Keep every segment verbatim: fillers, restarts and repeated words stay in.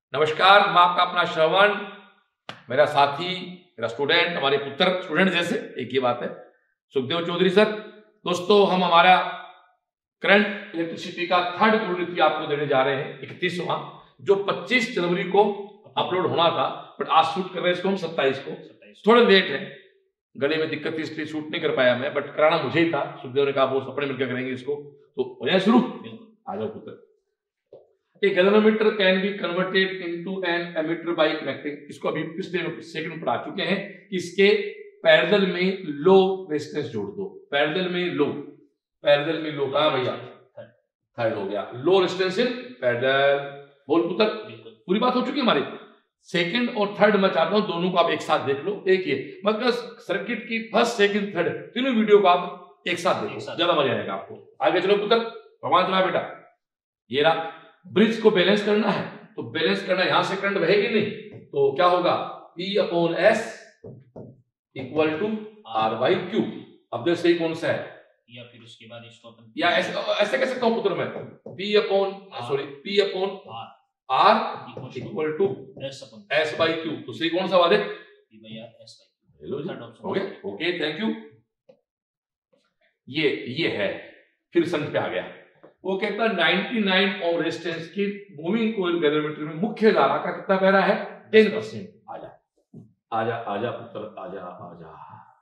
नमस्कार, मैं आपका अपना श्रवण, मेरा साथी, मेरा स्टूडेंट, हमारे पुत्र स्टूडेंट जैसे एक ही बात है, सुखदेव चौधरी सर। दोस्तों, हम हमारा करंट इलेक्ट्रिसिटी का थर्ड गुरुनीति आपको देने जा रहे हैं, इकतीसवां, जो पच्चीस जनवरी को अपलोड होना था, बट आज शूट कर रहे हैं इसको हम सत्ताईस को। थोड़ा लेट है, गले में दिक्कत थी इसलिए शूट नहीं कर पाया मैं, बट कराना मुझे ही था। सुखदेव ने कहा वो अपने मिलकर करेंगे इसको, तो हो जाए शुरू। आ जाओ पुत्र। A galvanometer can be converted into an emitter by connecting, इसको अभी पिछले सेकंड में पढ़ा चुके हैं कि इसके पैरेलल में लो रेजिस्टेंस जोड़ दो। पैरेलल में लो, पैरेलल में लो कहा भैया, थर्ड हो गया, लो रेजिस्टेंस इन पैरेलल। बोल पुत्र, पूरी बात हो चुकी है हमारी। सेकंड और थर्ड मैं चाहता हूं दोनों को आप एक साथ देख लो। एक ये मतलब सर्किट की फर्स्ट सेकंड थर्ड तीनों वीडियो को आप एक साथ देखो, ज्यादा मजा आएगा आपको। आगे चलो पुत्र, भगवान चला बेटा। ये रहा, ब्रिज को बैलेंस करना है, तो बैलेंस करना, यहां से करंट बहेगी नहीं, तो क्या होगा, P upon S equal to R by Q. अब देखो सही कौन सा है, या फिर उसके बाद इसको अपन या ऐसे ऐसे कह सकता हूं पुत्र मैं, P upon sorry P upon R equal to S upon S by क्यू। तो सही कौन सा बात है, P by R S by hello जी, हो गया, ओके थैंक यू। ये ये है, फिर संत पे आ गया। वो कहता है निन्यानवे ओम रेजिस्टेंस की मूविंग कोइल गैल्वेनोमीटर में मुख्य धारा का कितना पैरा है, टेन परसेंट। आजा आजा आजा पुत्र, आजा आजा।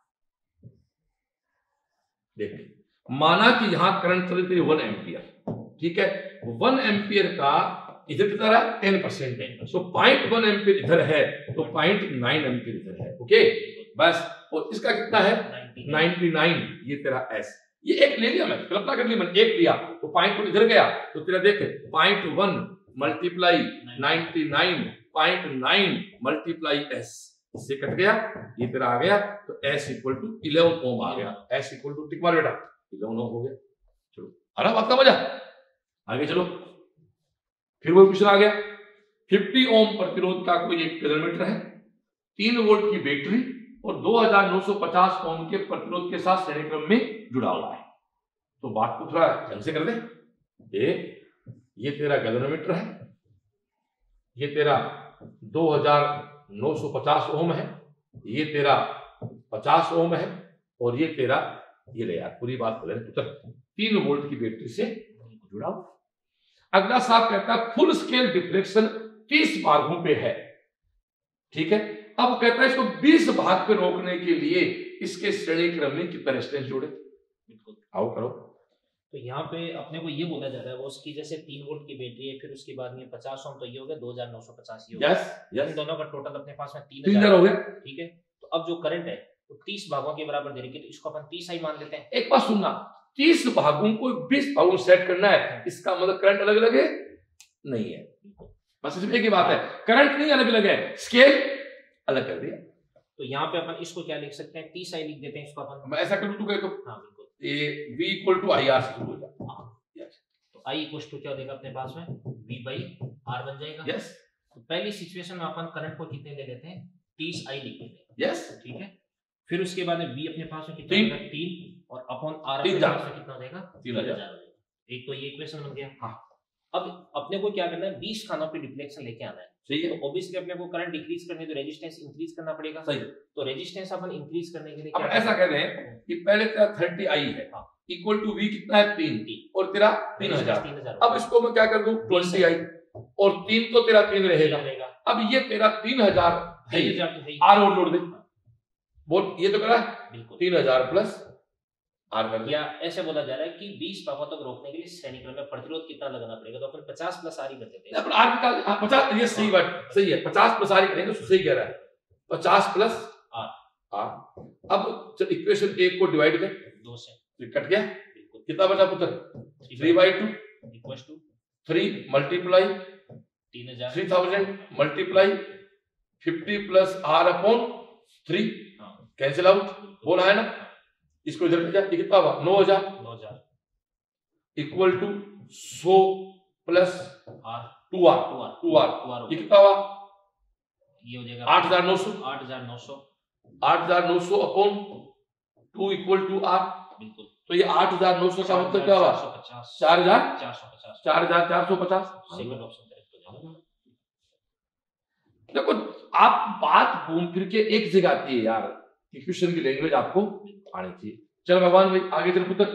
देख, माना कि यहां करंट चली थी वन एम्पियर, ठीक है, वन एम्पियर का इधर कितना रहा, ten percent. So point one ampere इधर है, तो पॉइंट नाइन एम्पियर इधर है, ओके बस। और इसका कितना है, नाइनटी नाइन, ये तेरा एस। ये एक ले लिया मैं, कल्पना कर ली मैंने, एक लिया तो पॉइंट वन इधर गया, तो तेरा देख point one multiply ninety nine, point nine multiply S, इससे कट गया, ये तेरा आ गया, तो S equal to eleven ohm आ गया। एस इक्वल टू टिक मार बेटा, इलेवन ओम हो गया। चलो आ रहा बात का मजा, आगे चलो। फिर वो क्वेश्चन आ गया, फिफ्टी ओम प्रतिरोध का कोई एक गैल्वेनोमीटर है, तीन वोल्ट की बैटरी और दो हज़ार नौ सौ पचास ओम के प्रतिरोध के साथ श्रेणी क्रम में जुड़ा हुआ है। तो बात को थोड़ा ढंग से कर दे। ये ये तेरा गैल्वेनोमीटर है, ये तेरा दो हज़ार नौ सौ पचास ओम है, ये तेरा पचास ओम है, और ये तेरा, ये ले यार पूरी बात बोले पुत्र, तीन वोल्ट की बैटरी से जुड़ा हुआ। अगला साहब कहता है फुल स्केल डिफ्लेक्शन तीस भागों पे है, ठीक है। अब कहता है इसको बीस भाग पे रोकने के लिए इसके श्रेणी क्रम में कितना रेजिस्टेंस जोड़े। बिल्कुल, आओ करो। तो यहाँ पे अपने को ये बोला जा रहा है, वो उसकी जैसे तीन वोल्ट की बैटरी है, फिर उसके बाद में पचास ओम, तो ये हो गया दो हज़ार नौ सौ पचास। ये यस यस, दोनों का टोटल अपने पास में तीन हजार हो गया, ठीक है। तो अब जो करंट है वो तीस भागों के बराबर दे रही है, तो इसको अपन तीस आई मान लेते हैं। एक बात सुनना, तीस भागों को बीस भागों में सेट करना है, इसका मतलब करंट अलग अलग है नहीं है, बस इसमें एक ही बात है, करंट नहीं अलग अलग है, स्केल अलग कर दिया। तो यहाँ पे अपन इसको क्या लिख सकते हैं, तीस आई लिख देते हैं इसको अपन। मैं ऐसा करूं तू कहे तो, हाँ बिल्कुल, ये v equal to I R से शुरू हो जाए। हाँ, तो I इक्वल टू क्या देगा अपने पास में, V बाई R बन जाएगा। यस, तो पहली सिचुएशन में अपन करंट को कितने ले लेते हैं, तीस आई लिख लेते हैं। यस, ठीक है। फिर उसके बाद में V अपने पास में कितना तीन, होगा, तीन, और अपॉन R तीन अपने पास में कितना हो जाएगा, तीन हजार। एक तो ये इक्वेशन बन गया। हाँ, अब अपने को क्या करना है, बीस खानों पे डिफ्लेक्शन लेके आना है। सही है। तो ऑब्वियसली अपने को करंट डिक्रीज करने तो रेजिस्टेंस इंक्रीज करना पड़ेगा। सही। तो रेजिस्टेंस अपन इंक्रीज करने के लिए अब क्या ऐसा कह रहे हैं कि पहले तेरा थर्टी आई है, हाँ, इक्वल टू वी कितना है, तीन, और तेरा तीन हजार। तीन हजार। अब इसको मैं क्या कर दूं, ट्वेंटी आई, और तीन तो तेरा तीन रहेगा। अब ये तेरा तीन हजार है, आर और जोड़ दे, बोल ये तो करा तीन हजार प्लस आर कर दिया। ऐसे बोला जा रहा है कि बीस भागों तक रोकने के लिए श्रेणी क्रम में प्रतिरोध कितना लगाना पड़ेगा, तो अपन पचास प्लस आर ही कर देते हैं। अपन आर निकाल, हाँ पचास, ये सही बात, सही है, पचास प्लस आर ही करेंगे, सही कह रहा है, पचास प्लस आर आर। अब जब इक्वेशन एक को डिवाइड कर दो से, तो कट गया, कितना बचा पुत्र, three by two equal to three multiply तीन हजार, three thousand multiply fifty plus R upon three, cancel out, बोला है ना, इसको इधर ले जा, ये कितना हुआ, नौ हजार, नौ हजार इक्वल टू सौ प्लस R two R, two R two R, ये कितना हुआ, ये हो जाएगा आठ हजार नौ सौ, आठ हजार नौ सौ, आठ हजार नौ सौ upon two equal to R. बिल्कुल, तो ये आठ हजार नौ सौ का मतलब क्या हुआ, चार हजार चार सौ पचास, चार हजार चार सौ पचास। सेकंड ऑप्शन करेक्ट हो जाएगा। देखो आप बात घूम फिर के एक जगह आती है यार, कि क्वेश्चन की लैंग्वेज आपको आनी चाहिए। चलो भगवान भाई आगे चल पुत्र,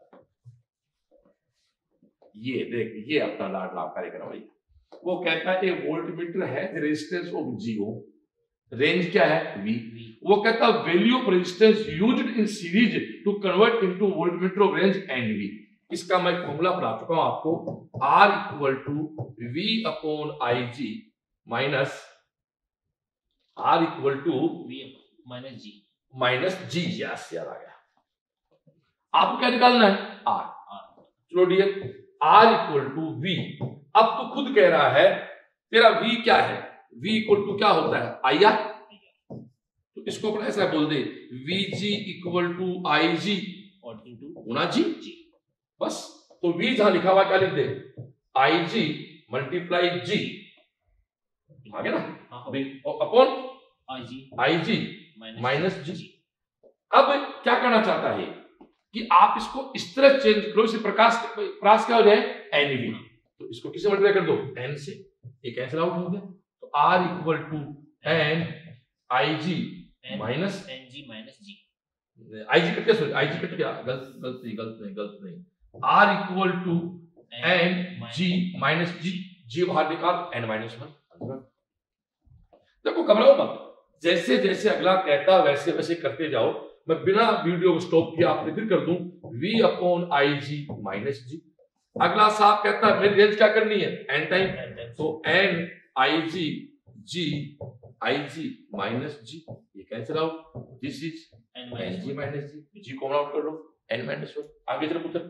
ये देख ये अपना लाडला कार्यक्रम भाई, वो कहता है एक वोल्टमीटर है resistance of G ohm, range क्या है वी, वो कहता है value of resistance used in series to convert into voltmeter of range N V. इसका मैं फॉर्मूला पढ़ा चुका हूं आपको, R equal to V upon I G minus R equal to V minus G minus G. Yes याद आ गया। आपको क्या निकालना है R, चलो dear R equal to V. अब तो खुद कह रहा है तेरा V क्या है, V इक्वल टू क्या होता है आई आर, तो इसको अपन ऐसा बोल दे V G equal to I G और इनटू गुना जी जी, बस। तो V जहां लिखा हुआ क्या लिख दे आई जी मल्टीप्लाई जी, आ गया ना, upon I G I G minus जी। अब क्या करना चाहता है कि आप इसको इस तरह चेंज करो, इसे प्रकाश प्रकाश क्या हो जाए एनवी, तो इसको किससे मल्टीप्लाई कर दो एन से, ये कैंसिल आउट हो गया। तो R equal to N I G minus N G minus G, I G cut गया, सॉरी आई जी कट गया, गलत गलत नहीं गलत नहीं गलत नहीं, R equal to N G minus G, G बाहर निकाल एन माइनस वन। देखो घबराओ मत, जैसे जैसे अगला कहता वैसे वैसे करते जाओ, मैं बिना वीडियो को स्टॉप किया आपने फिर कर दूं V upon I G minus G. अगला साहब कहता है मेरी रेंज क्या करनी है एन टाइम, तो N I G G I G minus G, ये cancel out, this is N G minus G, G common out कर लो एन माइनस वन। आगे चलो पुत्र,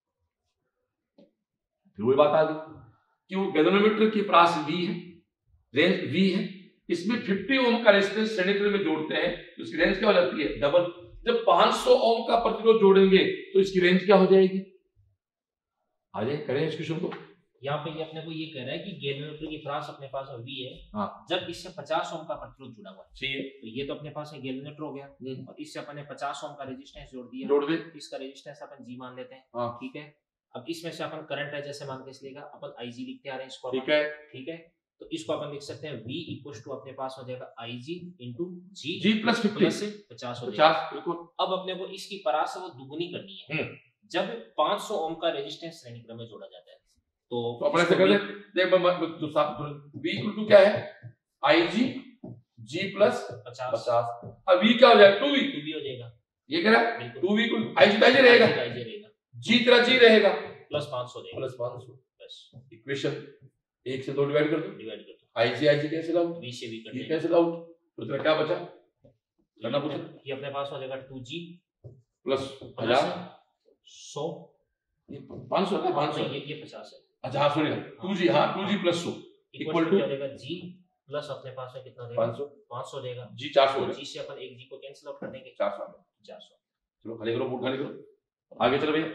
फिर वही बात आ गई कि वो गैल्वेनोमीटर की प्रास V है, रेंज V है, इसमें पचास ओम का रेजिस्टेंस श्रेणी में जोड़ते हैं तो इसकी रेंज क्या हो जाती है डबल। जब पाँच सौ ओम का प्रतिरोध जोड़ेंगे तो इसकी रेंज क्या हो जाएगी, आ जाए करें इस क्वेश्चन को। यहाँ पे ये अपने को ये कह रहा है कि गैल्वेनोमीटर की फ्रास अपने पास V है, हाँ। जब इससे पचास ओम का प्रतिरोध जुड़ा हुआ है, चाहिए तो ये तो अपने पास एक गैल्वेनोमीटर हो गया, और इससे अपने पचास ओम का रेजिस्टेंस जोड़ दिया, जोड़ दे, इसका रेजिस्टेंस अपन G मान लेते हैं, हाँ। ठीक है। अब इसमें से अपन करंट है जैसे मान के चलेगा, अपन I G लिखते आ रहे हैं इसको, ठीक है ठीक है। तो इसको अपन लिख सकते हैं V इक्वल टू अपने पास हो जाएगा I G into G G plus plus से पचास हो पचास, बिल्कुल। अब अपने को इसकी परास है वो दुगुनी करनी है, जब पाँच सौ ओम का रेजिस्टेंस श्रेणी क्रम में जोड़ा जाता है, तो अपन ऐसे कर ले, देख मैं जो साफ V इक्वल टू क्या है आई जी जी प्लस पचास पचास, अब V क्या हो जाएगा टू वी, टू वी हो जाएगा, ये कह रहा है two V equal I G I G रहेगा, आई जी रहेगा, जी तेरा जी रहेगा प्लस पाँच सौ रहेगा, प्लस पाँच सौ, बस इक्वेशन एक से दो डिवाइड कर दो, डिवाइड कर दो, I G I G cancel out, V से V कट ये जाएगा, कैंसिल आउट, तो तेरा क्या बचा करना पूछा, ये अपने पास हो जाएगा टू जी प्लस हजार सौ, ये पाँच सौ है पाँच सौ, ये ये पचास है, अच्छा हाँ सॉरी टू जी, हाँ टू जी प्लस सौ इक्वल टू हो जाएगा G प्लस अपने पास में कितना देगा पाँच सौ, पाँच सौ देगा, जी चार सौ, G से अपन एक G को कैंसिल आउट कर देंगे, चार सौ चार सौ। चलो खाली करो बोर्ड खाली करो, आगे चलो भैया,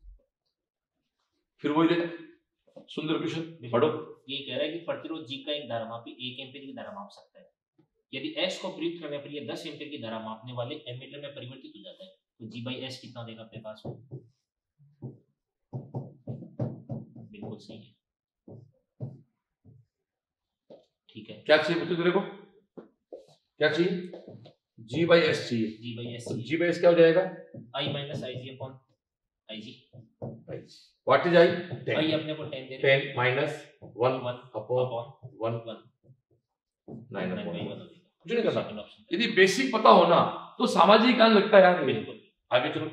फिर वही देख सुंदर क्वेश्चन पढ़ो। ये कह रहा है कि प्रतिरोध G का एक धारामापी एक एम्पीयर की धारा माप सकता है, यदि S को प्रयुक्त करने पर यह दस एम्पीयर की धारा मापने वाले एमीटर में परिवर्तित हो जाता है, तो G by S कितना देगा अपने पास में, बिल्कुल सही है, ठीक है। क्या चाहिए बच्चों तेरे को, क्या चाहिए G by S चाहिए, G by S तो G by S क्या हो जाएगा I minus I G upon I G, what is I I अपने को टेन दे रहे ten minus one one upon upon one one nine nine by upon one हो जाएगा, कुछ नहीं करना, सेकंड ऑप्शन, यदि बेसिक पता हो ना तो सामाजिक ज्ञान लगता है यार, बिल्कुल। आगे चलो,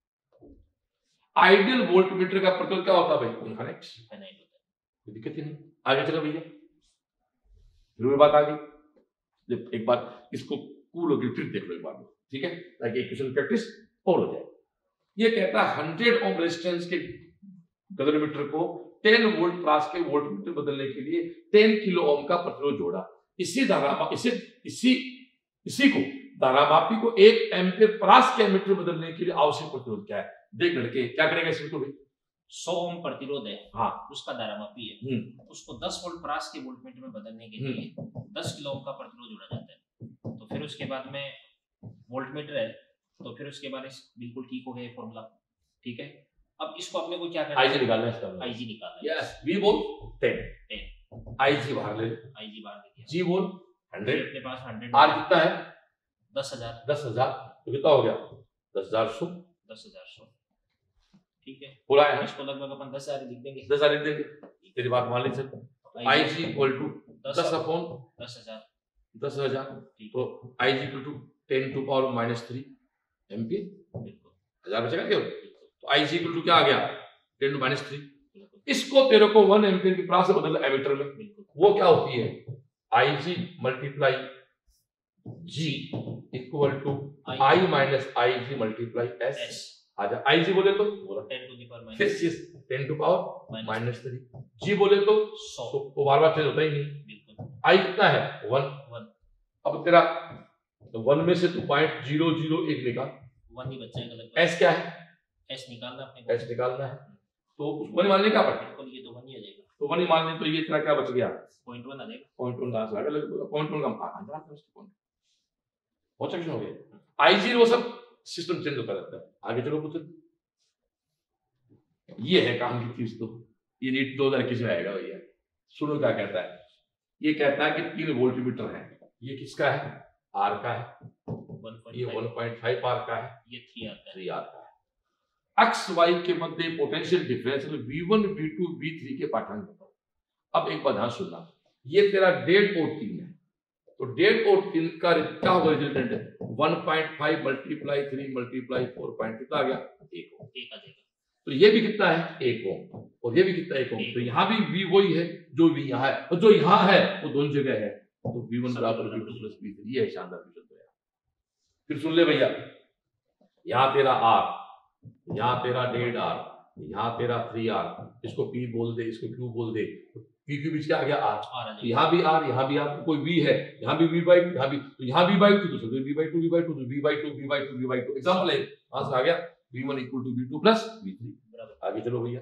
आइडियल वोल्टमीटर का प्रतिरोध क्या होता है भाई इनफाइनाइट, इनफाइनाइट होता है, कोई दिक्कत ही नहीं। आगे चलो भैया, फिर बात आ गई, जब एक बार इसको कूल होकर फिर देख लो एक बार, ठीक है, ताकि क्वेश्चन प्रैक्टिस और हो जाए। ये कहता है हंड्रेड ओम रेजिस्टेंस के गैल्वेनोमीटर को टेन वोल्ट त्रास के वोल्टमीटर बदलने के लिए टेन किलो ओम का प्रतिरोध जोड़ा, इसी धारा इसे इसी इसी को धारामापी को एक एम्पीयर प्रास के एमीटर बदलने के लिए आवश्यक प्रतिरोध क्या है, देख लड़के क्या करेगा इसमें तो भाई, सौ ओम प्रतिरोध है, हाँ उसका धारामापी है, उसको दस वोल्ट प्रास के वोल्टमीटर में बदलने के लिए दस किलो ओम का प्रतिरोध जोड़ा जाता है, तो फिर उसके बाद में वोल्टमीटर है, तो फिर उसके बाद बिल्कुल ठीक हो गया फॉर्मूला, ठीक है। अब इसको अपने को क्या करना है, आईजी निकालना है इसका, आईजी निकालना है, यस वी बोल टेन टेन आईजी बाहर ले, आईजी बाहर ले दिया, जी बोल हंड्रेड, अपने पास हंड्रेड, आर कितना है दस हजार, दस हजार, तो कितना हो गया दस हजार सौ, दस हजार सौ, ठीक है। पूरा है इसको लगभग अपन दस हजार लिख देंगे, दस हजार लिख देंगे, तेरी बात मान लीजिए। आई जी इक्वल टू दस अपॉन दस हजार, दस हजार, तो I G equal to ten to power minus three ampere, बिल्कुल हजार बचेगा क्या, तो आई जी इक्वल टू क्या आ गया टेन टू माइनस थ्री। इसको तेरे को वन एम्पियर की प्रास से बदलना एमीटर में, वो क्या होती है I G multiply G equal to I minus I G multiply S. आजा आई जी बोले तो ten to the power minus yes yes ten to power minus three, G बोले तो सौ, तो बार बार चेंज होता ही नहीं, बिल्कुल। आई कितना है वन वन, अब तेरा वन में से तू पॉइंट जीरो जीरो एक निकाल, वन ही बच जाएगा लगभग। एस क्या है, एस निकालना अपने को, एस निकालना है, तो वन ही मानने का पड़ता है, बिल्कुल ये तो वन ही आ जाएगा, तो वन ही मान लें, तो ये तेरा क्या बच गया पॉइंट वन आ जाएगा, पॉइंट वन कहां से आ गया, पॉइंट वन का आंसर पॉइंट बहुत सेक्शन हो गया। आईजी वो सब सिस्टम चेंज होता रहता है। आगे चलो पुत्र, ये है काम की चीज, तो ये नीट दो हजार इक्कीस में आएगा भैया। सुनो क्या कहता है, ये कहता है कि तीन वोल्ट मीटर है, ये किसका है आर का है, ये वन पॉइंट फाइव आर का है, ये थ्री आर का है, थ्री आर का है। एक्स वाई के मध्य potential difference V one V two V three के पाठांक बताओ। अब एक बात ध्यान सुनना, ये तेरा डेढ़ और तीन है, तो डेढ़ और तीन का क्या होगा रिजल्टेंट है one point five multiply three multiply four point कितना आ गया एक ओम, एक आ जाएगा, तो ये भी कितना है एक ओम, और ये भी कितना एक ओम, तो यहाँ भी वी वही है जो वी यहाँ है, और जो यहाँ है वो दोनों जगह है, तो वी वन बराबर V two plus V three, ये है शानदार रिजल्ट। फिर सुन ले भैया, यहाँ तेरा आर, यहाँ तेरा डेढ़ आर, यहाँ तेरा थ्री आर, इसको पी बोल दे, इसको क्यू बोल दे, पी के बीच क्या आ गया आर, तो यहाँ भी आर, यहाँ भी आर, तो कोई वी है, यहाँ भी वी बाई टू, यहाँ भी, तो यहाँ वी बाई टू, तो V by two V by two, V by two V by two V by two, example है वहां से आ गया V one equal to V two plus V three. आगे चलो भैया,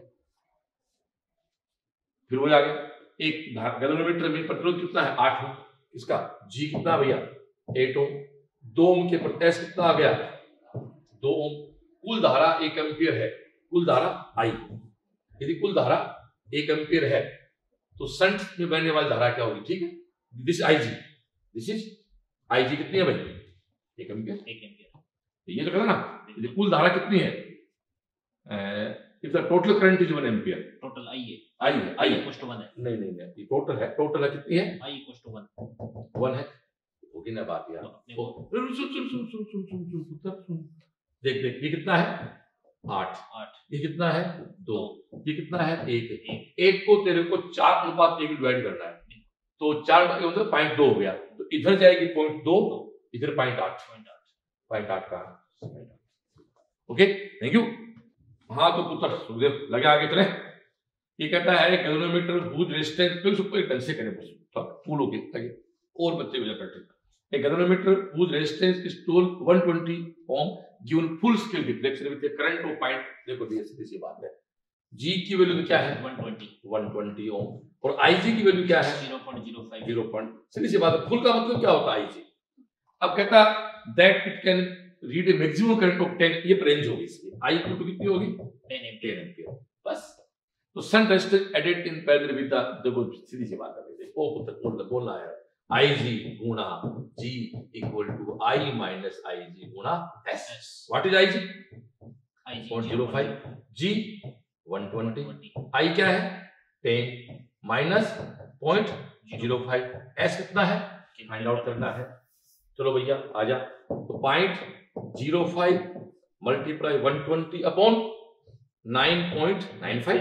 फिर वो आ गया एक गैल्वेनोमीटर में प्रतिरोध कितना है आठ ओम, इसका जी कितना भैया एट ओम, दो ओम के पर एस कितना आ गया दो ओम, कुल धारा एक एम्पियर है, कुल धारा आई, यदि कुल धारा एक एम्पियर है तो शंट में बहने वाली धारा क्या होगी, ठीक है, this I G, this is I G कितनी है भाई एक एम्पियर, एक एम्पियर, तो ये तो कहता ना, यदि कुल धारा कितनी है, if the total current is one ampere, total I है, आई है, आई इक्वल टू वन है, नहीं नहीं नहीं, ये टोटल है, टोटल है कितनी है I equal to one, one है, होगी ना बात यार, सुन सुन सुन सुन सुन सुन सुन सुन पुत्र सुन, देख देख ये कितना है आठ, आठ, ये कितना है दो, ये कितना है एक, एक, एक को तेरे को चार अनुपात एक डिवाइड करना है, तो चार मतलब पॉइंट दो हो गया, तो इधर जाएगी पॉइंट दो, इधर पॉइंट आठ, पॉइंट आठ, पॉइंट आठ का, ओके थैंक यू। हाँ तो पुत्र सुखदेव लगे आगे चले, ये कहता है गैल्वेनोमीटर हुज रेजिस्टेंस पे उसको एक ढंग से करें बस फूल हो गए और बच्चे हो जाए ठीक। A galvanometer whose resistance is told one twenty ohm given full scale deflection with a current of point, देखो ये सीधी सी बात है, G की वैल्यू क्या है one twenty, one twenty ohm, और I G की वैल्यू क्या है zero point zero five, zero point, सीधी सी बात है, फुल का मतलब क्या होता है I G। अब कहता that it can read a maximum current of ten, ये रेंज होगी इसकी, I इक्वल टू कितनी होगी टेन एम्पियर, बस। तो shunt resistance added in parallel with the, देखो सीधी सी बात है, ओ पुत्र बोलना है आई जी गुणा G equal to I minus I G गुणा S. What is I G point zero five, G one twenty, I क्या है ten minus point zero five, S कितना है फाइंड आउट करना है। चलो भैया आजा, तो point zero five multiply one twenty upon nine point nine five,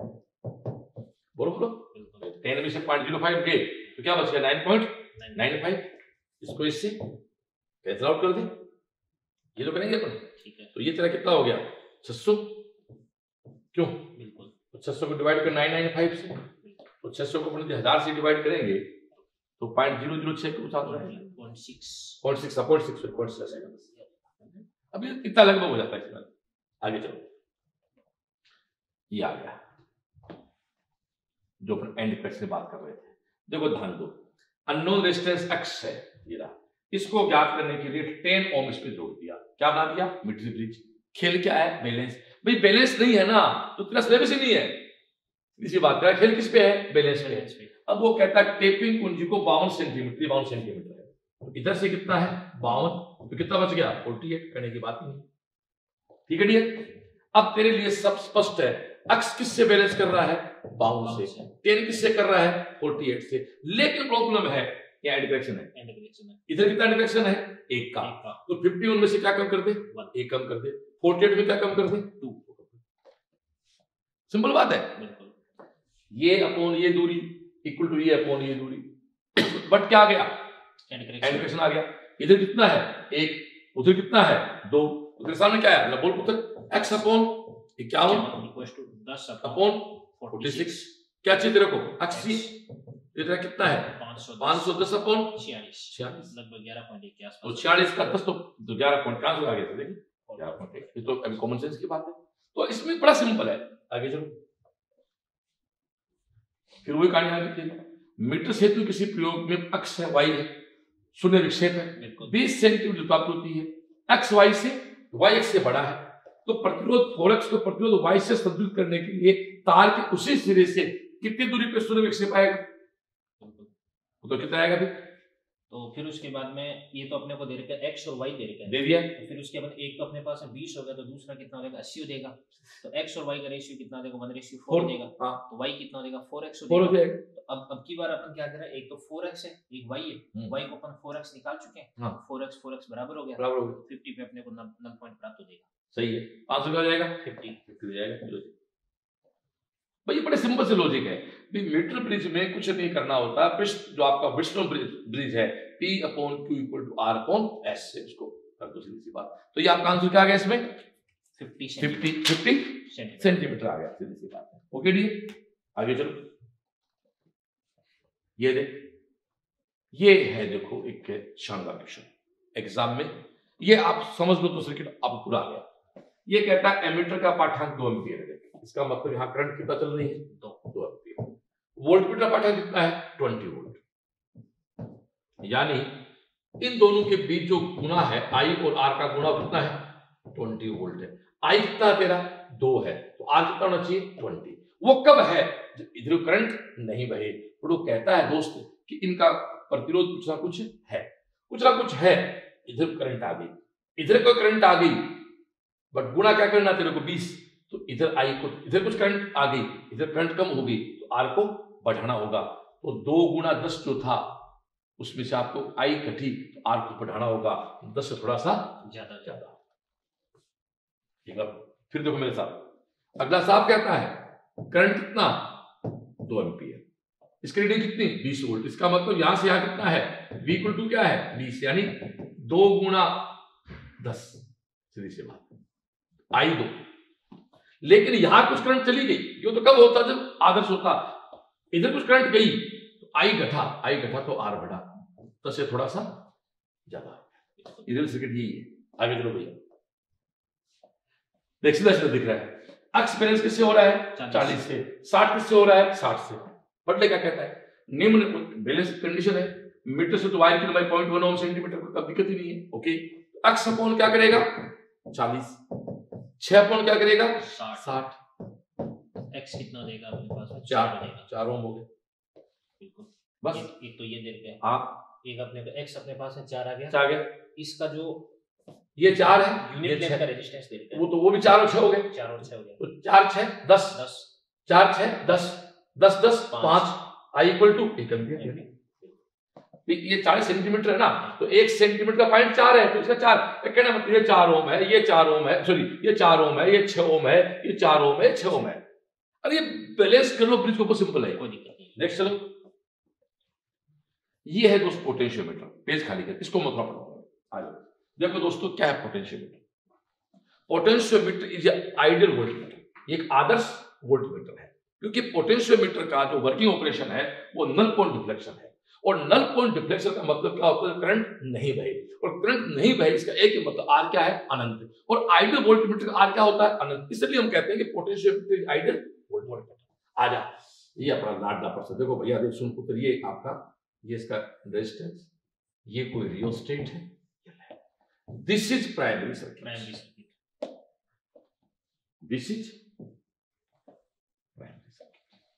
बोलो बोलो, टेन में से पॉइंट जीरो फाइव गए तो क्या बच गया नाइन पॉइंट नाइन फाइव, इसको इससे कैंसिल आउट कर दे, ये तो करेंगे अपन, ठीक है, तो ये तेरा कितना हो गया छह सौ, क्यों बिल्कुल, तो छह सौ को डिवाइड कर नाइन नाइन फाइव से, तो छह सौ को अपन हजार से डिवाइड करेंगे तो पॉइंट जीरो जीरो छह के साथ रहेगा point six, point six point six point six, अब ये इतना लगभग हो जाता है इसमें। आगे चलो, ये आ गया जो अपन एंड इफेक्ट से बात कर रहे थे, देखो ध्यान दो, अननोन रेजिस्टेंस एक्स है ये रहा, इसको ज्ञात करने के लिए टेन ओम इस पे जोड़ दिया, क्या बना दिया मिड ब्रिज। खेल क्या है बैलेंस, भाई बैलेंस नहीं है ना तो तेरा सिलेबस ही नहीं है, इसी बात करें, खेल किस पे है, बैलेंस पे है। बैलेंस पे। अब वो कहता है टेपिंग कुंजी को बावन सेंटीमीटर बावन सेंटीमीटर है, तो इधर से कितना है बावन, तो कितना बच गया अड़तालीस, करने की बात नहीं। ठीक है डियर, अब तेरे लिए सब स्पष्ट है, अक्स किससे बैलेंस कर रहा है, बावन से, टेन किससे कर रहा है, अड़तालीस से। लेकिन प्रॉब्लम है क्या, एंड डायरेक्शन है, एंड डायरेक्शन है, इधर कितना डायरेक्शन है, एक का, एक का। तो इक्यावन में से क्या कम कर दे, एक कम कर दे, अड़तालीस में क्या कम कर दे, टू। सिंपल बात है, बिल्कुल। ये अपॉन ये दूरी इक्वल टू ये अपॉन ये दूरी, बट क्या आ गया, एंड एंड डायरेक्शन आ गया। इधर कितना है एक, उधर कितना है दो, उधर सामने क्या है, बोल पुत्र, एक्स अपॉन इक्यावन इक्वल्स टू दस अपॉन छियालीस, क्या चाहिए तेरे को, अस्सी, इधर कितना है पाँच सौ दस अपॉन छियालीस, छियालीस, लगभग ग्यारह पॉइंट एक के आसपास। तो छियालीस का दस तो ग्यारह पॉइंट कहां से आ गया था, देखिए ग्यारह पॉइंट एक, ये तो अभी कॉमन सेंस की बात है। तो इसमें बड़ा सिंपल है, आगे चलो, फिर वही कहानी आगे चली। मीटर सेतु किसी प्रयोग में अक्ष है वाई है, शून्य विक्षेप है, बीस सेंटीमीटर प्राप्त होती है, एक्स वाई से, वाई एक्स से बड़ा है, तो प्रतिरोध फोर एक्स को प्रतिरोध वाई से संतुलित करने के लिए तार के उसी सिरे से कितनी दूरी पे शून्य विक्षेप आएगा, तो कितना आएगा फिर, तो फिर उसके बाद में ये तो अपने को दे रखा है एक्स और वाई दे रखा है, दे दिया, तो फिर उसके बाद एक तो अपने पास है बीस हो गया, तो दूसरा कितना हो जाएगा अस्सी देगा, तो एक्स और वाई का रेशियो कितना देगा, वन रेशियो फोर देगा, हाँ, तो वाई कितना देगा, फोर एक्स फोर हो जाएगा। तो अब अब की बार अपन क्या कर रहे हैं, एक तो फोर एक्स है एक वाई है, वाई को अपन फोर एक्स निकाल चुके हैं, फोर एक्स फोर एक्स बराबर हो गया, बराबर हो गया, फिफ्टी पे अपने को नल पॉइंट प्राप्त हो जाएगा। सही है, पाँच सौ का जाएगा, फिफ्टी फिफ्टी हो जाएगा। भाई ये बड़े सिंपल से लॉजिक है, मीटर ब्रिज में कुछ नहीं करना होता, पृष्ठ जो आपका विष्णु ब्रिज ब्रिज है P upon Q equal to R upon S से इसको कर दो, सीधी सी बात। तो ये आपका आंसर क्या आ गया इसमें, फिफ्टी फिफ्टी सेंटीमीटर आ गया, सीधी सी बात है। ओके डी, आगे चलो, ये देख, ये है देखो एक शानदार क्वेश्चन एग्जाम में, ये आप समझ लो तो सर्किट अब पूरा आ गया। ये कहता है एमीटर का पाठ्यांक दो एम्पीयर है, इसका मतलब यहाँ करंट कितना चल रही है, दो दो एम्पीयर। वोल्टमीटर पाठ्यांक कितना है, ट्वेंटी वोल्ट, यानी इन दोनों के बीच जो गुणा है आई और आर का गुणा कितना है, ट्वेंटी वोल्ट है। आई कितना तेरा दो है, तो आर कितना होना चाहिए, ट्वेंटी। वो कब है, जब इधर करंट नहीं बहे। तो कहता है दोस्त कि इनका प्रतिरोध कुछ ना कुछ है, कुछ ना कुछ है, इधर करंट आ गई, इधर कोई करंट आ गई, बट गुणा क्या करना तेरे को बीस, तो इधर आई को, इधर कुछ करंट आ गई, इधर करंट कम हो गई, तो आर को बढ़ाना होगा। तो दो गुणा दस जो था उसमें से आपको आई घटी, तो आर को बढ़ाना होगा दस से थोड़ा सा ज्यादा ज्यादा। ठीक है, फिर देखो मेरे साथ, अगला साहब कहता है करंट कितना, दो एम्पीयर, इसकी रीडिंग कितनी, बीस वोल्ट। इसका मतलब यहां से यहां कितना है, V इक्वल टू क्या है, बीस, यानी दो गुणा दस, सीधी सी बात, आई दो। लेकिन यहां कुछ करंट चली गई, ये तो कब होता जब आदर्श होता, इधर कुछ करंट गई तो आई घटा, आई घटा तो आर बढ़ा, तो से थोड़ा सा ज्यादा। इधर सर्किट यही है। आगे चलो भैया, देख सीधा सीधा दिख रहा है, अक्स बैलेंस किससे हो रहा है, चालीस से, साठ किससे हो रहा है, साठ से। पढ़ ले क्या कहता है, निम्न बैलेंस कंडीशन है, मीटर से तो वायर की लंबाई पॉइंट वन ओम सेंटीमीटर, को कब दिक्कत ही नहीं है। ओके, अक्स अपॉन क्या करेगा, चालीस, छह अपॉन क्या करेगा, साठ, एक्स कितना देगा अपने पास, चार देगा, चार ओम हो गए, बिल्कुल बस। एक, एक तो ये दे रहे हैं, हाँ, एक अपने को एक्स अपने पास है, चार आ गया, चार आ गया, इसका जो ये चार है, यूनिट लेंथ का रेजिस्टेंस दे रहे हैं, वो तो वो भी चार और छह हो गए, चार और छह हो गए, तो चार छह दस, दस, चार छह दस, दस दस पांच, आई इक्वल टू एक एम्पीयर। ये चालीस सेंटीमीटर है ना, तो एक सेंटीमीटर का पॉइंट चार है, तो इसका चार कहना मतलब ये चार ओम है, ये चार ओम है, सॉरी ये चार ओम है, ये छह ओम है, ये चार ओम है, छह ओम है। अरे ये बैलेंस कर लो ब्रिज को, सिंपल है, कोई दिक्कत नहीं। नेक्स्ट चलो, ये है दोस्त पोटेंशियोमीटर, पेज खाली कर, इसको मैं थोड़ा पढ़ाऊंगा। आ जाओ, देखो दोस्तों क्या है potentiometer. Potentiometer is ideal voltmeter, ये एक आदर्श वोल्टमीटर है, क्योंकि पोटेंशियोमीटर का जो वर्किंग ऑपरेशन है वो नल पॉइंट डिफ्लेक्शन है, और नल पॉइंट डिफ्लेक्शन का मतलब क्या होता है, करंट नहीं बहे, और करंट नहीं बहे इसका एक ही मतलब आर क्या है, अनंत, और आइडियल वोल्टमीटर का आर क्या होता है, अनंत। इसलिए हम कहते हैं कि पोटेंशियोमीटर आइडियल वोल्टमीटर। आ जा, ये अपना लाडला प्रश्न देखो भैया, देख सुन पुत्र, ये आपका, ये इसका रेजिस्टेंस, ये कोई रियोस्टेट है, this is primary circuit, primary circuit, this is primary circuit.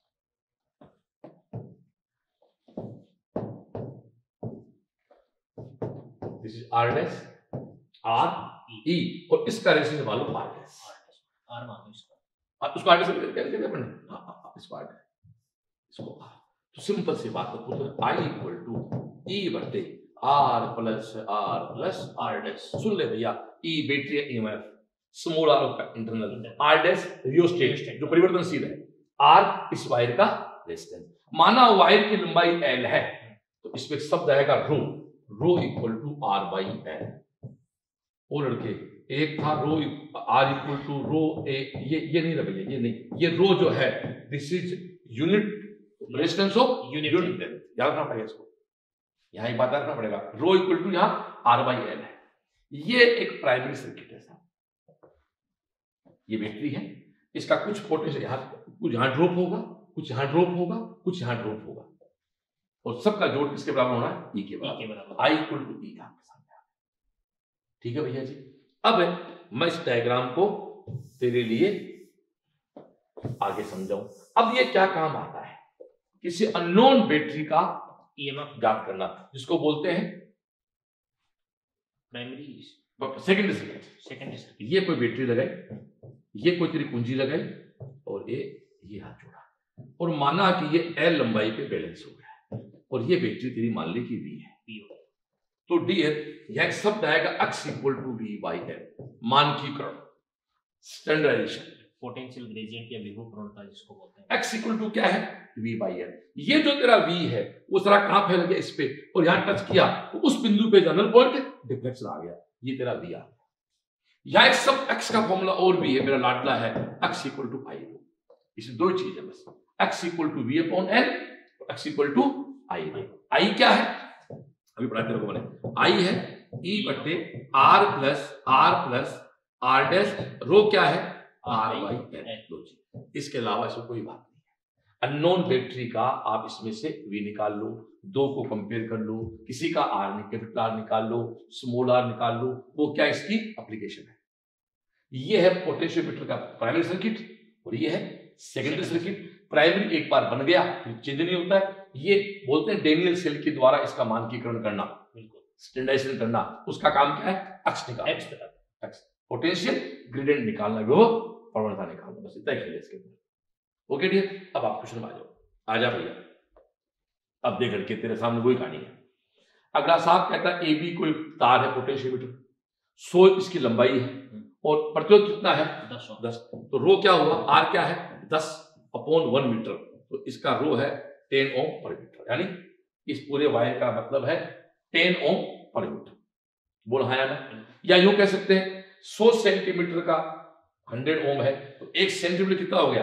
This is R dash R E और इसका रेशियो निकालो आर डैश आर मान लो इसका उसको आर डैश कैसे कहते हैं इसको आर इसको आर तो सिंपल सी बात है तो आई इक्वल टू ई बटे R plus R plus R dash. सुन ले भैया, E battery EMF, small R का इंटरनल, आर डैश रियोस्टेट जो परिवर्तनशील है, आर इस वायर का रेजिस्टेंस। माना वायर की लंबाई एल है तो इसमें शब्द आएगा rho, rho equal to R by L. ओ लड़के एक था rho R equal to rho A, ये ये नहीं रहा भैया, ये नहीं, ये रो जो है this is unit resistance of unit, याद रखना पड़ेगा इसको, यहाँ एक बात रखना पड़ेगा, रो इक्वल टू यहाँ आर बाई एल है। ये एक प्राइमरी सर्किट है साहब, ये बैटरी है, इसका कुछ पोटेंशियल यहाँ कुछ यहाँ ड्रॉप होगा, कुछ यहाँ ड्रॉप होगा, कुछ यहाँ ड्रॉप होगा और सबका जोड़ किसके बराबर होना है, ई के बराबर, आई इक्वल टू ई आपके सामने। ठीक है भैया जी। अब मैं इस डायग्राम को तेरे लिए आगे समझाऊं। अब ये क्या काम आता है, किसी अननोन बैटरी का ईएमएफ ज्ञात करना, जिसको बोलते हैं primary secondary circuit. Secondary circuit, ये कोई बैटरी लगाई, ये कोई तेरी कुंजी लगाई और ये ये हाथ जोड़ा और माना कि ये एल लंबाई पे बैलेंस हो गया और ये बैटरी तेरी मान ली कि वी है, तो डी है यह शब्द आएगा X equal to V by L, मानकीकरण, स्टैंडर्डाइजेशन, पोटेंशियल ग्रेडियंट या विभव प्रवणता जिसको बोलते हैं। एक्स इक्वल टू क्या है, वी बाई एल। ये जो तेरा वी है वो सारा कहां फैल गया, इस पे, और यहां टच किया तो उस बिंदु पे जनरल पॉइंट डिफ्लेक्शन आ गया, ये तेरा वी आ गया। यहां एक सब एक्स का फॉर्मूला और भी है, मेरा लाडला है X equal to I rho. इसमें दो चीज है बस, X equal to V upon L, X equal to I rho. I क्या है अभी पढ़ा तेरे को मैंने, आई है ई बटे R plus R plus R dash, rho क्या है आर बाई एल, दो चीज, इसके अलावा इसमें कोई बात नहीं है। अननोन बैटरी का आप इसमें से वी निकाल लो, दो को कंपेयर कर लो, किसी का आर कैपिटल आर निकाल लो, स्मॉल आर निकाल लो, वो क्या इसकी एप्लीकेशन है। ये है पोटेंशियोमीटर का प्राइमरी सर्किट और ये है सेकेंडरी सर्किट। प्राइमरी एक बार बन गया फिर चेंज नहीं होता है, ये बोलते हैं डेनियल सेल के द्वारा इसका मानकीकरण करना, बिल्कुल स्टैंडर्डाइजेशन करना, उसका काम क्या है एक्स निकालना, एक्स पोटेंशियल ग्रेडियंट निकालना, वो प्रवणता निकालना, बस इतना ही खेले इसके अंदर। ओके डियर, अब आप क्वेश्चन में आ जाओ, आ जा भैया। अब देख करके तेरे सामने वही कहानी है। अगला साहब कहता है ए बी कोई तार है पोटेंशियोमीटर, सौ इसकी लंबाई है और प्रतिरोध कितना है दस, दस, तो रो क्या हुआ आर क्या है दस अपॉन वन मीटर, तो इसका रो है टेन ओम पर मीटर, यानी इस पूरे वायर का मतलब है टेन ओम पर मीटर। बोल हाँ या ना, या यूं कह सकते हैं सौ सेंटीमीटर का हंड्रेड ओम है तो एक सेंटीमीटर कितना हो गया,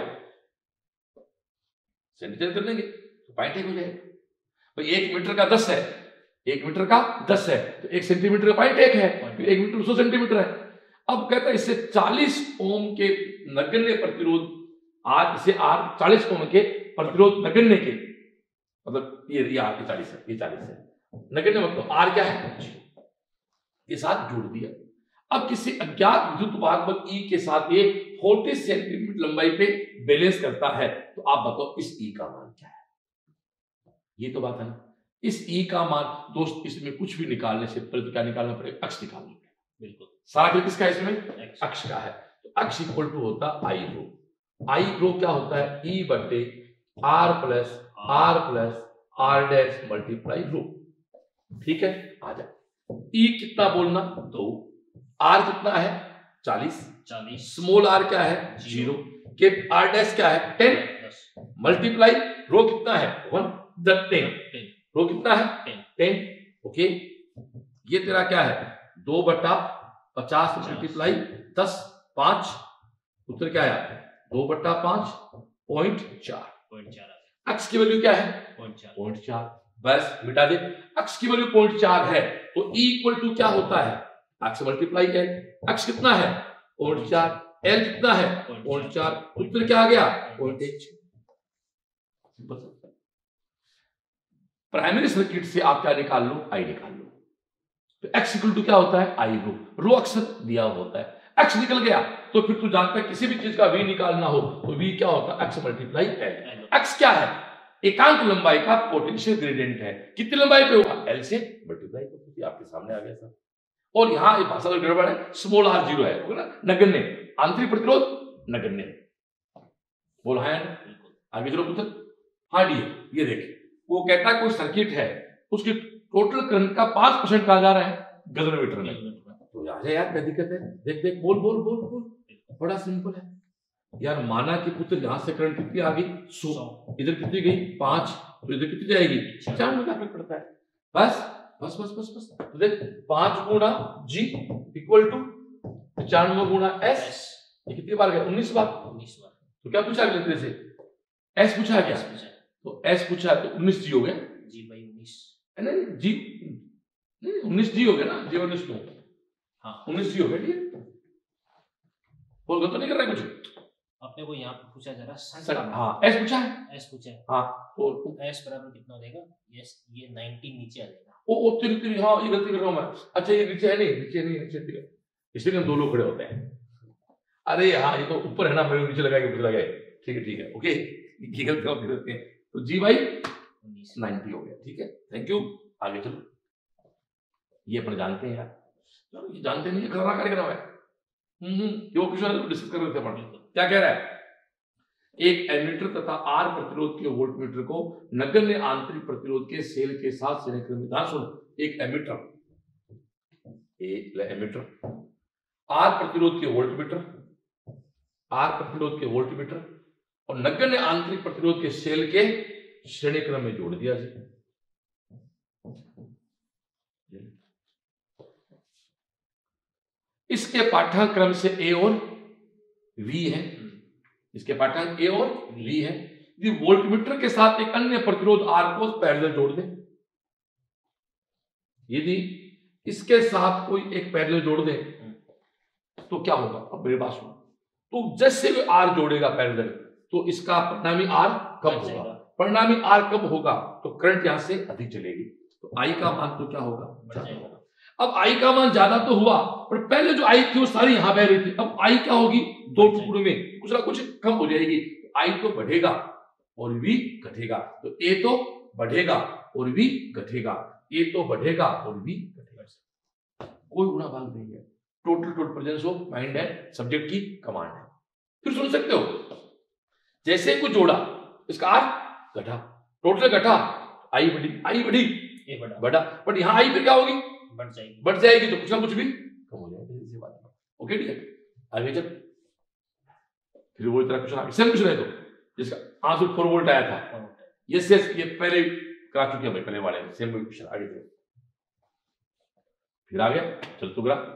सेंटीमीटर कर लेंगे तो पॉइंट एक हो जाएगा। तो एक मीटर का दस है, एक मीटर का दस है तो एक सेंटीमीटर का पॉइंट एक है, तो एक मीटर सौ सेंटीमीटर है। अब कहता है इससे चालीस ओम के नगण्य प्रतिरोध, आर इसे आर चालीस ओम के प्रतिरोध नगण्य के, मतलब ये ये आर के चालीस है, ये चालीस है, नगण्य मतलब आर क्या है के साथ जोड़ दिया। अब किसी अज्ञात विद्युत वाहक ई के साथ ये चालीस सेंटीमीटर लंबाई पे बैलेंस करता है, तो आप बताओ इस ई का मान क्या है। ये तो बात है ना, इस ई का मान दोस्त इसमें कुछ भी निकालने से पहले तो क्या निकालना पड़ेगा, अक्ष निकालना पड़ेगा। बिल्कुल, सारा फिर किसका है इसमें, अक्ष का है, तो अक्ष इक्वल टू होता आई रो। आई रो क्या होता है ई बटे R plus R plus R dash multiply rho. ठीक है, आ जा, ई कितना बोलना दो, आर कितना है चालीस, चालीस, स्मॉल आर क्या है जीरो, के आर डैश क्या है टेन, मल्टीप्लाई रो कितना है वन, द टेन, रो कितना है टेन। ओके, ये तेरा क्या है दो बटा पचास मल्टीप्लाई दस, पांच, उत्तर क्या आया दो बटा पांच पॉइंट चार, पॉइंट चार। अक्ष की वैल्यू क्या है पॉइंट चार, पॉइंट चार, बस मिटा दे। अक्ष की वैल्यू पॉइंट चार है तो ई इक्वल टू क्या होता है अक्ष मल्टीप्लाई एल। अक्ष कितना है पॉइंट चार, एल कितना है पॉइंट चार, उत्तर क्या आ गया पॉइंट एच। प्राइमरी सर्किट से आप क्या निकाल लो आई निकाल लो, तो एक्स इक्वल टू क्या होता है आई रो, रो अक्सर दिया होता है, एक्स निकल गया तो फिर तू जानता है किसी भी चीज का वी निकालना हो तो वी क्या होता है एक्स मल्टीप्लाई एल। एक्स क्या है एकांक लंबाई का पोटेंशियल ग्रेडियंट है, कितनी लंबाई पे होगा एल से मल्टीप्लाई ये आपके सामने आ गया सर। और यहाँ एक भाषा गड़बड़ है, स्मॉल आर जीरो है, बोला नगण्य, आंतरिक प्रतिरोध नगण्य, बोला है आगे चलो पुत्र। हाँ डी ये देखिए, वो कहता है कोई सर्किट है, उसकी टोटल करंट का पांच परसेंट कहा जा रहा है गैल्वेनोमीटर में। तो यार यार क्या दिक्कत है, देख देख बोल बोल बोल बोल, बड़ा सिंपल है यार। माना कि पुत्र यहाँ से करंट कितनी आ गई सौ, इधर कितनी गई पांच, तो इधर कितनी जाएगी चार में फर्क पड़ता है। बस बस बस बस बस तो देख पांच गुना जी इक्वल टू पचानवे गुना एस, ये कितनी बार गया उन्नीस बार। उन्नीस बार। तो क्या पूछा अगले तरह से, एस पूछा क्या, तो एस पूछा तो उन्नीस जी हो गया, जी भाई उन्नीस है ना जी, नहीं उन्नीस जी हो गया ना, जी उन्नीस क्यों, हाँ उन्नीस जी हो गया। बोल तो नहीं कर रहा कुछ, अपने को यहाँ पे पूछा जा रहा सर, हाँ एस पूछा है, एस पूछा है, हाँ तो एस बराबर कितना हो जाएगा, यस ये नाइनटीन नीचे आ जाएगा। ओ ओ तेरी तेरी हाँ ये गलती कर रहा हूँ मैं, अच्छा ये नीचे है नहीं, नीचे नहीं नीचे, इसलिए हम दो लोग खड़े होते हैं। अरे हाँ ये तो ऊपर है ना, मैं नीचे लगाए ऊपर लगाए, ठीक है ठीक है ओके, ये गलती होती रहती है। तो जी भाई नाइनटी हो गया, ठीक है थैंक यू। आगे चलो, ये अपन जानते हैं यार, चलो ये जानते नहीं, खतरनाक कार्यक्रम है। हम्म ये वो क्वेश्चन डिस्कस कर रहे थे अपन, क्या कह रहा है, एक एमीटर तथा आर प्रतिरोध के वोल्टमीटर को नगण्य आंतरिक प्रतिरोध के सेल के साथ श्रेणी क्रम में, ध्यान सुनो, एक एमीटर, एक एमीटर आर प्रतिरोध के वोल्टमीटर, आर प्रतिरोध के वोल्टमीटर और नगण्य आंतरिक प्रतिरोध के सेल के श्रेणी क्रम में जोड़ दिया जाए। इसके पाठ्यक्रम से ए और वी है, इसके पाठ्यांक ए और वी है। यदि वोल्टमीटर के साथ एक अन्य प्रतिरोध आर को पैरेलल जोड़ दे, यदि इसके साथ कोई एक पैरेलल जोड़ दे तो क्या होगा, अब मेरे पास सुनो, तो जैसे भी आर जोड़ेगा पैरेलल तो इसका परिणामी आर कम होगा, परिणामी आर कम होगा तो करंट यहां से अधिक चलेगी, तो आई का मान तो क्या होगा, अब आई का मान ज्यादा तो हुआ, पर पहले जो आई थी वो सारी यहां बह रही थी, अब आई क्या होगी दो टुकड़ों में कुछ ना कुछ कम हो जाएगी, आई तो बढ़ेगा और वी घटेगा, तो ए तो बढ़ेगा और वी घटेगा, ए तो बढ़ेगा और वी घटेगा, कोई गुना भाग नहीं है, total total presence of mind and subject की कमांड है। फिर सुन सकते हो, जैसे कुछ जोड़ा इसका आर घटा, टोटल घटा, आई बढ़ी, आई बढ़ी ए बढ़ा बढ़ा, बट यहाँ आई फिर क्या होगी बढ़ जाएगी, बढ़ जाएगी, तो कुछ ना कुछ भी कम हो जाएगा, ओके ठीक है। आगे चल, फिर वो इतना क्वेश्चन सेम क्वेश्चन है, तो जिसका आंसर फोर वोल्ट आया था, यस यस ये पहले करा चुके हैं भाई, पहले वाले सेम क्वेश्चन। आगे चलो, फिर आ गया, चल तो ग्राफ,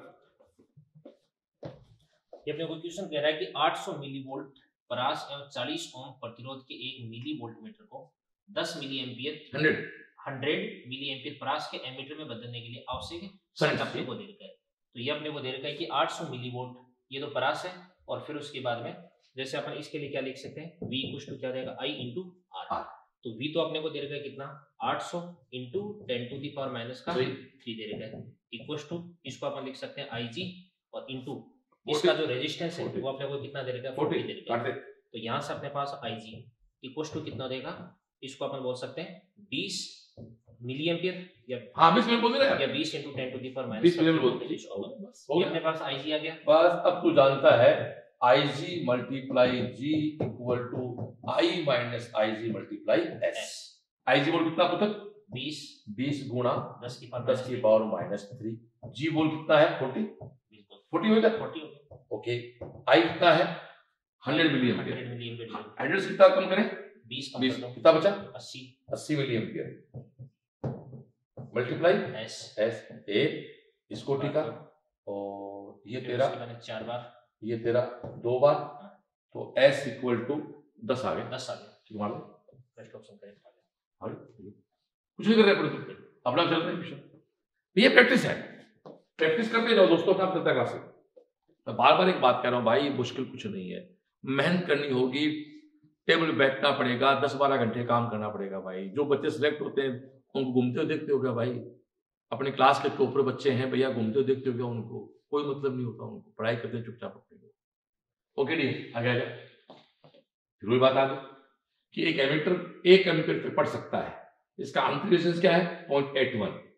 ये अपने को क्वेश्चन कह रहा है कि आठ सौ मिलीवोल्ट परास एवं चालीस ओम प्रतिरोध के एक मिली वोल्टमीटर को दस milliampere hundred hundred milliampere परास के एमीटर में बदलने के लिए आवश्यक करंट अपने को दे रखा है। तो ये अपने को दे रखा है कि आठ सौ मिली वोल्ट, ये तो परास है, और फिर उसके बाद में जैसे अपन इसके लिए क्या लिख सकते हैं, V इक्वल टू क्या जाएगा I इंटू आर, तो V तो अपने को दे रखा है कितना आठ सौ into ten to the power minus का थ्री दे रखा है, इक्वल टू इसको अपन लिख सकते हैं I G और इंटू इसका जो रेजिस्टेंस है वो अपने को कितना दे रखा है फोर्टी दे रखा है, तो यहाँ से अपने पास I G इक्वल टू कितना देगा, इसको अपन बोल सकते हैं बीस मिली एम्पियर या हाँ बीस मिनट बोल रहे हैं या बीस into ten to the power minus बीस मिनट बोलते हैं, ये अपने पास I G आ गया। बस अब तू जानता है I G multiply G equal to I minus I G multiply S। I G बोल कितना पुत्र बीस, बीस गुणा दस की पावर दस की पावर माइनस थ्री, G बोल कितना है फोर्टी, फोर्टी हो गया फोर्टी हो गया, ओके। I कितना है hundred milliampere, hundred milliampere, hundred से कितना कम करें बीस बीस, कितना बचा अस्सी, अस्सी milliampere multiply S S ए इसको टीका, और ये तेरा चार बार, ये तेरा दो बार, तो S इक्वल टू दस आ गया, दस आ गया, ठीक मान लो फर्स्ट ऑप्शन करेक्ट आ गया। कुछ नहीं कर रहे अपन, अपना चल रहे हैं, ये प्रैक्टिस है, प्रैक्टिस करते जाओ दोस्तों अपना चलता क्लास से। मैं बार बार एक बात कह रहा हूँ भाई, मुश्किल कुछ नहीं है, मेहनत करनी होगी, टेबल पे बैठना पड़ेगा, दस बारह घंटे काम करना पड़ेगा भाई। जो बच्चे सिलेक्ट होते हैं उनको घूमते हुए देखते हो क्या भाई, अपने क्लास के टॉपर बच्चे हैं भैया, घूमते हुए देखते हो क्या, उनको कोई मतलब नहीं होता, उनको पढ़ाई करते हैं चुपचाप अपने। ओके डी आगे आगे फिर वही बात आ गई कि एक एमीटर एक एम्पीयर पे पढ़ सकता है, इसका आंतरिक रेजिस्टेंस क्या है पॉइंट एट वन,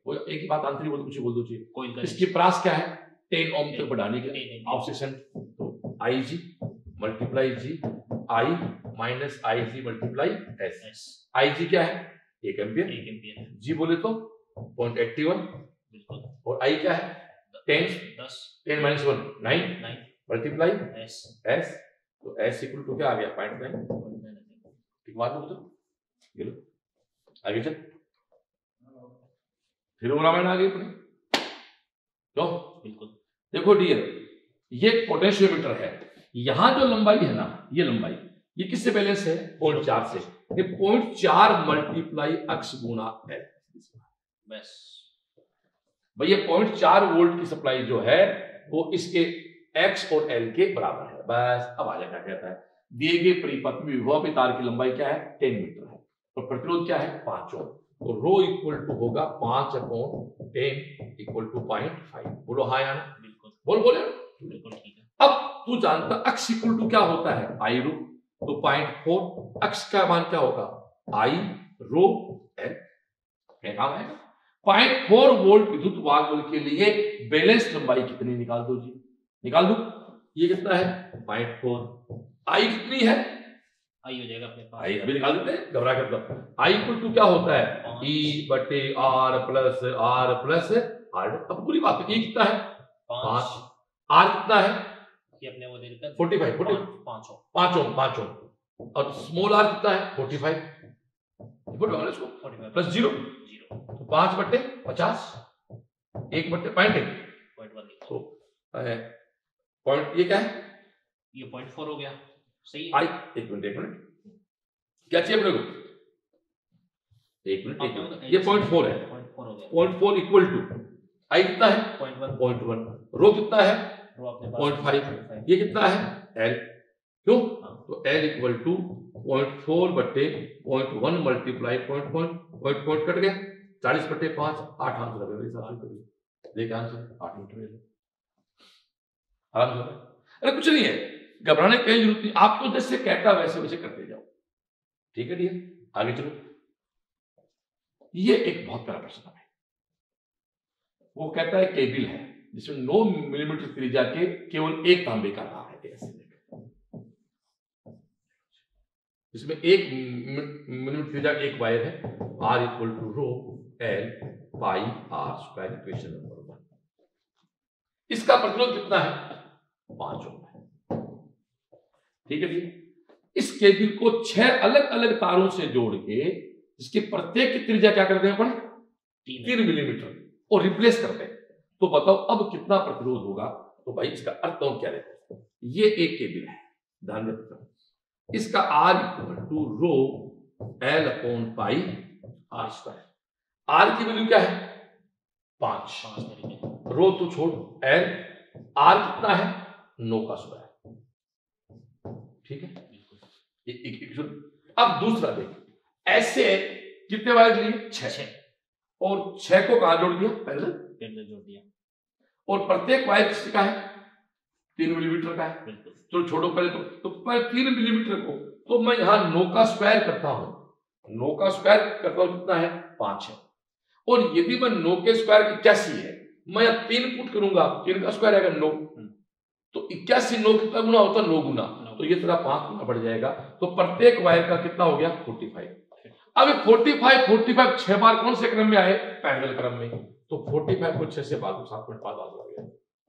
वो एक ही बात आंतरिक बोल कुछ बोल दो चाहिए। कोई इसकी प्रास क्या है, टेन ओम तक बढ़ाने के लिए टेन ऑब्सेशन, तो I G multiply G I minus I G multiply S. S I G क्या है, एक एम्पियर, एक एम्पियर जी बोले तो पॉइंट एट्टी वन, बिल्कुल, और आई क्या है टेन, दस ten minus one nine nine multiply S S, तो एस इक्वल टू क्या आ गया पॉइंट नाइन। ठीक बात है तो ये लो आगे चल, फिर वो रामायण आ गई अपनी। तो बिल्कुल देखो डियर, ये पोटेंशियोमीटर है, यहां जो लंबाई है ना, ये लंबाई ये किससे बैलेंस है, पॉइंट चार से। ये पॉइंट चार मल्टीप्लाई अक्स गुना एल, बस भाई ये पॉइंट चार वोल्ट की सप्लाई जो है वो इसके एक्स और एल के बराबर है। बस अब आ जाएगा, कहता है दिए गए परिपथ में विभव में तार की लंबाई क्या है, टेन मीटर है, और प्रतिरोध क्या है, पांच ओम, तो रो इक्वल टू होगा पांच upon ten equal to point five. बोलो हाँ या ना, बिल्कुल बोल बोले बिल्कुल ठीक है। अब तू जानता अक्स इक्वल टू क्या होता है, आई रो, तो पॉइंट फोर, अक्स का मान क्या होगा, आई रो एल, क्या काम आएगा, पॉइंट फोर वोल्ट विद्युत वाहक के लिए बैलेंस लंबाई कितनी निकाल दो जी, निकाल दो, ये कितना है पॉइंट फोर, आई कितनी है, आई हो जाएगा अपने पास, आई अभी निकाल देते हैं, घबरा कर, आई इक्वल टू क्या होता है, ई बटे R plus R plus R, अब पूरी बात है, ई कितना है पांच, आर कितना है, ये अपने वो दे देता है फोर्टी फाइव, फोर्टी पांच ओम, पांच ओम, पांच ओम, और स्मॉल आर कितना है forty five, plus zero, zero तो पांच बट्टे पचास, एक बट्टे पॉइंट एक, पॉइंट वन लिखो, तो पॉइंट ये क्या है, ये पॉइंट फोर हो गया, सही है। आई एक मिनट एक मिनट क्या चाहिए अपने को, एक मिनट एक मिनट, ये पॉइंट फोर है, पॉइंट फोर हो गया, point four equal to I कितना है point one, point one, rho कितना है रो अपने पास पॉइंट फाइव, ये कितना है एल, क्यों, तो L equal to point four बट्टे point one multiply point point point point cut गया, चालीस बट्टे पांच, आठ आंसर है मेरे हिसाब से, देखिए आंसर आठ मीटर आराम से। अरे कुछ नहीं है, घबराने की कहीं जरूरत नहीं, आपको जैसे कहता वैसे वैसे करते जाओ, ठीक है डियर, आगे चलो। ये एक बहुत प्यारा प्रश्न है, वो कहता है केबल है जिसमें नौ मिलीमीटर त्रिज्या के केवल एक तांबे का तार है, ऐसे इसमें एक मिलीमीटर त्रिज्या एक वायर है, R equal to rho L pi R square, equation number one. इसका प्रतिरोध कितना है, पांच ओम है, ठीक है जी। इस केबल को छह अलग अलग तारों से जोड़ के इसकी प्रत्येक की त्रिज्या क्या करते हैं अपन, तीन मिलीमीटर, और रिप्लेस करते हैं, तो बताओ अब कितना प्रतिरोध होगा, तो भाई इसका अर्थ तो क्या लेते हैं, ये एक केबल है, ध्यान रखना, इसका R equal to rho L upon pi R square, R की वैल्यू क्या है पांच, रो तो छोड़, एल आर कितना है नौ का स्क्वायर, ठीक है। एक, एक, एक, अब दूसरा देख, ऐसे कितने वायर लिए, छह, और छह को कहां जोड़ दिया, पहले जोड़ दिया, और प्रत्येक वायर किसका है, तीन मिलीमीटर का है, तो छोड़ो पहले तो, तो पहले तीन मिलीमीटर को तो मैं यहां नौ का स्क्वायर करता हूं, नौ का स्क्वायर करता हूं कितना है पांच है, और यदि मैं नौ के स्क्वायर की इक्यासी है, मैं तीन पुट करूंगा, तीन का स्क्वायर आएगा नौ, तो इक्यासी नौ कितना गुना होता है, नौ गुना, तो ये तेरा पांच गुना बढ़ जाएगा, तो प्रत्येक वायर का कितना हो गया फोर्टी फाइव। अब फोर्टी फाइव फोर्टी फाइव छह बार कौन से क्रम में आए, पैरेलल क्रम में, तो फोर्टी फाइव को छह से भागो, सात पॉइंट पांच आ गया,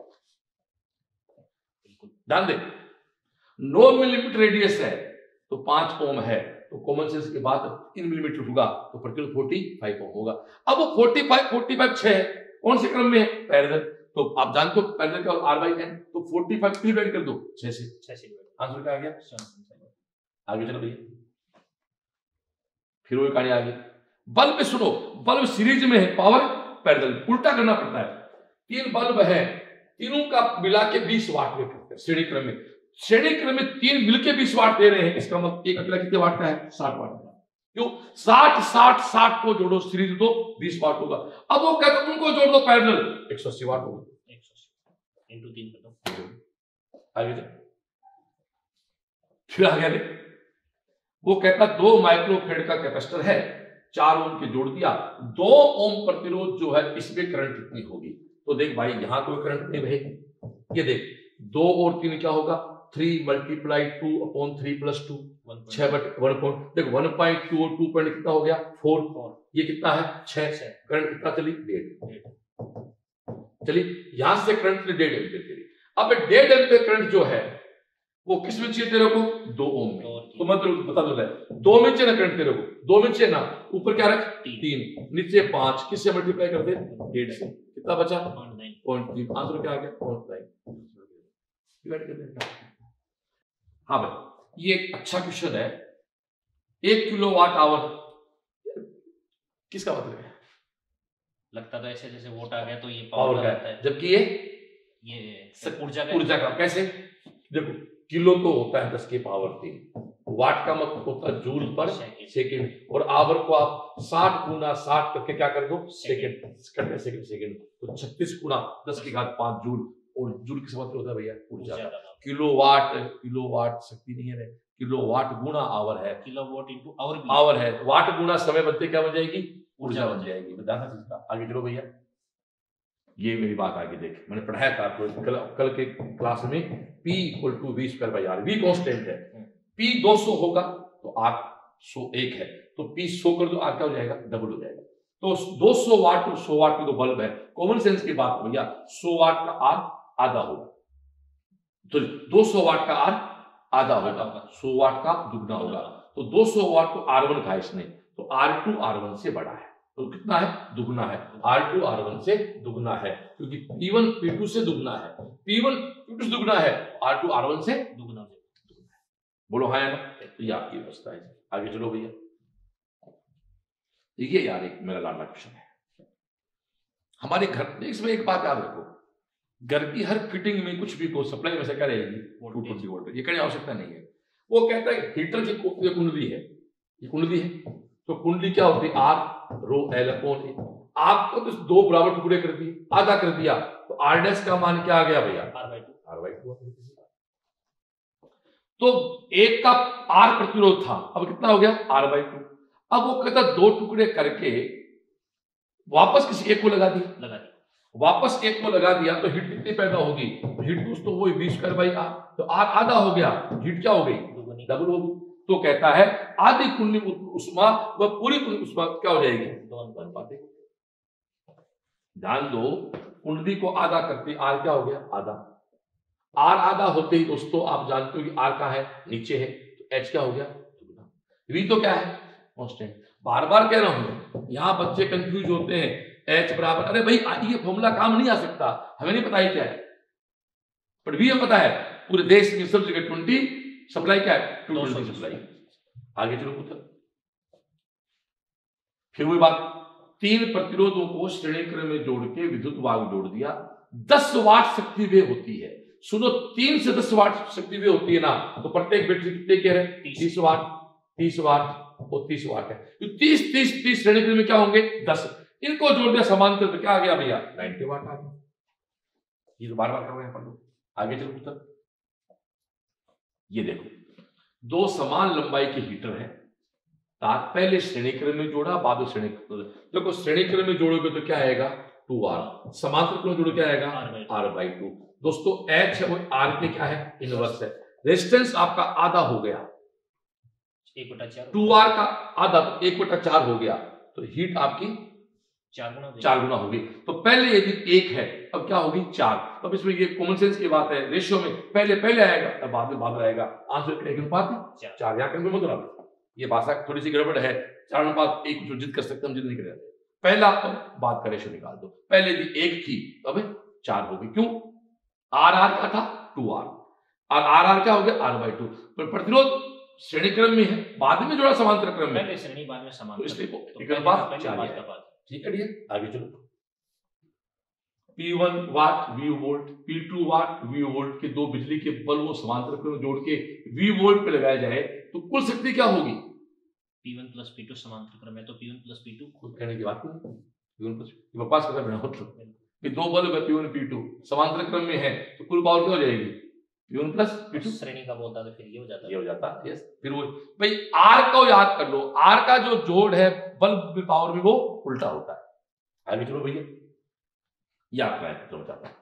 ध्यान दे, नौ मिलीमीटर रेडियस है तो पांच ओम है, तो कॉमन सेंस के बाद तीन मिलीमीटर होगा तो प्रतिरोध फोर्टी फाइव ओम होगा। अब वो फोर्टी फाइव फोर्टी फाइव छह है, कौन से क्रम में है, पैरेलल, तो आप जानते हो पैरेलल का आर बाई एन, तो फोर्टी फाइव थ्री डिवाइड कर दो छह से, छह से आंसर क्या आ गया, आगे चलो भैया, फिर वो कहानी आ गई। बल्ब में सुनो, बल्ब सीरीज में है, पावर पैरेलल, उल्टा करना पड़ता है, तीन बल्ब है, तीनों का मिला के बीस वाट में करते हैं श्रेणी क्रम में, श्रेणी क्रम में तीन मिलके बीस वाट दे रहे हैं, इसका मतलब एक अकेला कितने वाट का है, साठ वाट का, क्यों, साठ साठ साठ को जोड़ो सीरीज दो बीस वाट होगा। अब वो कहते हैं उनको जोड़ दो पैरेलल, एक सौ अस्सी वाट होगा, एक सौ अस्सी इनटू तीन कर दो, आगे चल, फिर आ गया, वो कहता दो माइक्रोफेड का कैपेसिटर है, चार ओम के जोड़ दिया, दो ओम प्रतिरोध जो है इसमें करंट कितनी होगी। तो देख भाई यहां कोई करंट नहीं बहेगी, ये देख दो और तीन क्या होगा, three multiply two upon three plus two, छह बटे वन पॉइंट, देखो वन पॉइंट टू और टू पॉइंट कितना हो गया फोर, ये कितना है छह, करंट कितना चली डेढ़, चलिए यहां से करंट डेढ़ एम्पियर चली। अब डेढ़ एम्पियर करंट जो है वो किस में चाहिए तेरे को, दो ओम में, तो मतलब बता दो दो में चाहिए ना करंट तेरे को, दो में चाहिए ना, ऊपर क्या रख तीन, नीचे पांच, किससे मल्टीप्लाई कर दे डेढ़ से, कितना बचा पॉइंट थ्री, आंसर क्या आ गया पॉइंट नाइन, डिवाइड कर देना। हाँ भाई ये एक अच्छा क्वेश्चन है, एक किलो वाट आवर किसका मतलब है, लगता तो ऐसे जैसे वोट आ गया तो ये पावर पावर का का है, जबकि ये ये ऊर्जा का ऊर्जा का, कैसे देखो किलो तो होता है दस के पावर तीन, वाट का मतलब होता है जूल पर सेकंड, और आवर को आप साठ गुना साठ करके क्या कर दो सेकंड, सेकंड सेकंड सेकंड, तो छत्तीस गुना दस की घात पांच जूल, और जूल किस मतलब होता है भैया ऊर्जा का, किलो वाट, किलो वाट शक्ति नहीं है, किलो वाट गुना आवर है, kilowatt into hour hour है, वाट गुना समय बनते क्या बन जाएगी ऊर्जा बन जाएगी, बताना चीज का। आगे चलो भैया, ये मेरी बात आगे देख, मैंने पढ़ाया था आपको कल, कल के क्लास में, P equal to V square by R, V constant है, P दो सौ होगा तो R सौ एक है, तो P सौ कर दो R क्या हो जाएगा डबल हो जाएगा, तो दो सौ वाट और सौ वाट की तो बल्ब है, कॉमन सेंस की बात भैया, सौ वाट का R आधा होगा, तो दो सौ वाट का R आधा होगा, सौ वाट का दुगना होगा, तो दो सौ वाट को आर वन कहा इसने, तो आर टू आर वन से बड़ा है, तो कितना है दुगना है, आर टू आर वन से दुगना है, क्योंकि पी वन पी टू से दुगना है, पी वन पी टू से दुगना है, आर टू आर वन से दुगना है, बोलो हाँ या ना, तो ये आपकी व्यवस्था है। आगे चलो भैया, देखिए यार एक मेरा लाडला क्वेश्चन है, हमारे घर इसमें एक बात याद रखो, घर की हर फिटिंग में कुछ भी को सप्लाई में से क्या रहेगी टू ट्वेंटी वोल्ट, ये करने आवश्यकता नहीं है, वो कहता है हीटर की कुंडली है, ये कुंडली है, तो कुंडली क्या होती है R rho L upon A, आपको तो दो बराबर टुकड़े कर दिए, आधा कर दिया, तो आर डैश का मान क्या आ गया भैया R by two, R by two, तो एक का आर प्रतिरोध था, अब कितना हो गया आर बाई टू, अब वो कहता दो टुकड़े करके वापस किसी एक को लगा दिया, लगा दिया वापस एक को लगा दिया, तो हीट कितनी पैदा होगी, हीट दोस्तों वही वी स्क्वायर बाई आर, तो आर आधा हो गया, हीट क्या हो गई डबल हो गई, तो कहता है आधी कुंडली उष्मा व पूरी कुंडली उष्मा क्या हो जाएगी दोनों बातें। ध्यान दो कुंडली को आधा करते आर क्या हो गया आधा, आर आधा होते ही दोस्तों आप जानते हो कि आर का है नीचे है, तो एच क्या हो गया वी, तो क्या है कांस्टेंट, बार बार कह रहा हूं यहां बच्चे कंफ्यूज होते हैं, एच बराबर, अरे भाई ये फॉर्मूला काम नहीं आ सकता, हमें नहीं पता है क्या है, पर भी हमें पता है पूरे देश में सब जगह ट्वेंटी सप्लाई क्या है टू ट्वेंटी सप्लाई। आगे चलो पुत्र, फिर वही बात, तीन प्रतिरोधों को श्रेणी क्रम में जोड़ के विद्युत वाहक जोड़ दिया, दस वाट शक्ति वे होती है, सुनो तीन से दस वाट शक्ति वे होती है ना, तो प्रत्येक बैटरी कितने के है तीस वाट, तीस वाट और तीस वाट है, तो तीस तीस तीस श्रेणी क्रम में क्या होंगे दस, इनको जोड़ दिया समांतर तो क्या आ गया भैया नब्बे वाट आ गया, ये तो बार बार कर रहे हैं पढ़ लो। आगे चलो पुत्र, ये देखो दो समान लंबाई के हीटर हैं, तार पहले श्रेणी क्रम में जोड़ा बाद में श्रेणी, देखो श्रेणी क्रम में जोड़ोगे तो क्या आएगा टू आर, समांतर क्रम में जोड़ो क्या आएगा आर बाई टू, दोस्तों एच है वो आर के क्या है इनवर्स है, रेजिस्टेंस आपका आधा हो गया, एक बटा चार, टू आर का आधा तो एक बटा चार हो गया, तो हीट आपकी चार गुना चार गुना होगी, तो पहले यदि एक है अब क्या होगी चार, अब इसमें ये कॉमन सेंस की बात है, रेशियो में पहले पहले आएगा तब बाद में बाद रहेगा, आंसर एक अनुपात चार, यहाँ करने मतलब ये भाषा थोड़ी सी गड़बड़ है, चार अनुपात एक जो जिद कर सकते हम जिद नहीं कर, पहला तो बाद का रेशियो निकाल दो, पहले यदि एक थी अब चार होगी, क्यों आर आर क्या था टू आर, और आर आर क्या हो गया आर बाई टू, पर प्रतिरोध श्रेणी क्रम में है बाद में जोड़ा समांतर क्रम में, पहले श्रेणी बाद में समांतर, तो इसलिए एक अनुपात चार है, ठीक है डियर। आगे चलो, P one watt V volt, P two watt V volt के दो बिजली के बल्ब को समांतर क्रम में जोड़ के V वोल्ट पे लगाया जाए तो कुल शक्ति क्या होगी P one plus P two समांतर क्रम में, तो P one plus P two खुद कहने की बात नहीं, P वन प्लस बकवास करना बिना मतलब कि दो बल्ब है P वन P टू समांतर क्रम में है तो कुल पावर क्या हो जाएगी P one plus P two, श्रेणी का बोलता तो फिर ये हो जाता ये हो जाता यस, फिर वो भाई R को याद कर लो, R का जो जोड़ है बल्ब में पावर में वो उल्टा होता है। आगे चलो भैया, ये आपका है तो बताता हूं।